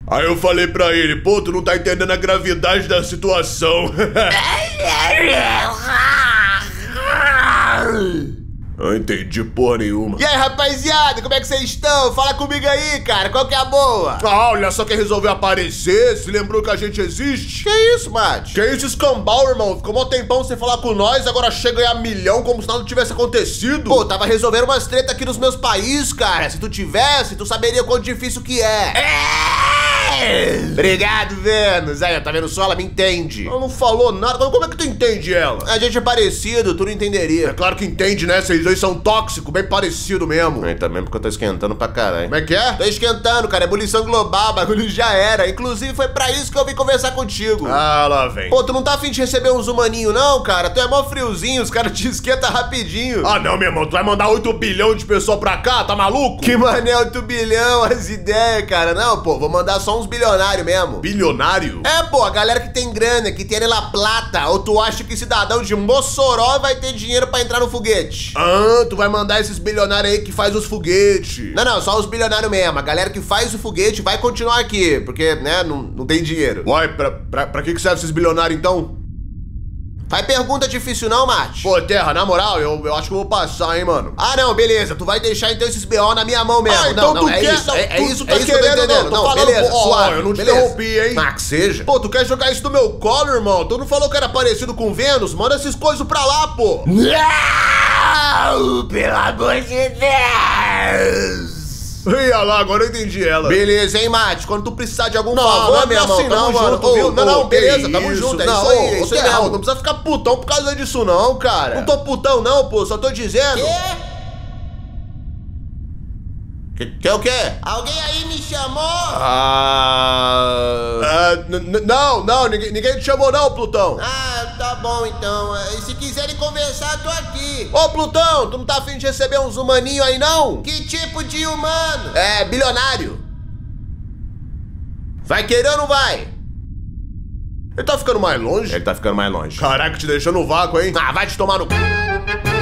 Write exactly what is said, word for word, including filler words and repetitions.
Aí eu falei pra ele, pô, tu não tá entendendo a gravidade da situação. Eu entendi porra nenhuma. E aí, rapaziada, como é que vocês estão? Fala comigo aí, cara, qual que é a boa? Ah, olha só quem resolveu aparecer, se lembrou que a gente existe? Que isso, mate? Que isso, escambau, irmão? Ficou mó tempão sem falar com nós, agora chega a ganhar milhão como se nada tivesse acontecido. Pô, tava resolvendo umas treta aqui nos meus países, cara. Se tu tivesse, tu saberia quão difícil que é. Obrigado, Vênus. Aí, tá vendo só? Ela me entende. Ela não falou nada, como é que tu entende ela? A gente é parecido, tu não entenderia. É claro que entende, né? Vocês dois são tóxicos, bem parecido mesmo. É, também porque eu tô esquentando pra caralho. Como é que é? Tô esquentando, cara, ebulição global, bagulho já era. Inclusive foi pra isso que eu vim conversar contigo. Ah, lá vem. Pô, tu não tá afim de receber uns humaninhos não, cara? Tu é mó friozinho, os caras te esquentam rapidinho. Ah não, meu irmão, tu vai mandar oito bilhões de pessoas pra cá, tá maluco? Que mané, oito bilhão, as ideias, cara. Não, pô, vou mandar só uns bilionários mesmo. Bilionário? É, pô, a galera que tem grana, que tem la plata. Ou tu acha que cidadão de Mossoró vai ter dinheiro pra entrar no foguete? Ah, tu vai mandar esses bilionários aí que faz os foguetes. Não, não, só os bilionários mesmo. A galera que faz o foguete vai continuar aqui, porque, né, não, não tem dinheiro. Uai, pra, pra, pra que que serve esses bilionários então? Faz pergunta difícil não, Mate? Pô, Terra, na moral, eu, eu acho que eu vou passar, hein, mano. Ah, não, beleza. Tu vai deixar então esses B O na minha mão mesmo. Ah, então não, tu não, é quer... isso, Não, é, é tu, isso, tu tá é isso que eu tô querendo, entendendo. não, tô Não, falando, beleza, ó, suave, eu não te beleza. interrompi, hein. Ah, que seja. Pô, tu quer jogar isso no meu colo, irmão? Tu não falou que era parecido com Vênus? Manda esses coisas pra lá, pô. Não, pelo amor de Deus. Ia lá, agora eu entendi ela. Beleza, hein, Mate? Quando tu precisar de algum Não, favor, não é meu irmão, assim tamo não, junto, mano. viu? Ô, Não, não, ô, beleza, que tamo isso? junto, é não, isso aí, ô, é isso aí Terra, mesmo. não precisa ficar putão por causa disso não, cara. Não tô putão não, pô, só tô dizendo. Que? Que é o quê? Alguém aí me chamou? Ah... ah não, não, ninguém, ninguém te chamou não, Plutão. Ah, tá bom então. E se quiserem conversar, tô aqui. Ô, Plutão, tu não tá afim de receber uns humaninhos aí, não? Que tipo de humano? É, bilionário. Vai querer ou não vai? Ele tá ficando mais longe? Ele tá ficando mais longe. Caraca, te deixando no vácuo, hein? Ah, vai te tomar no...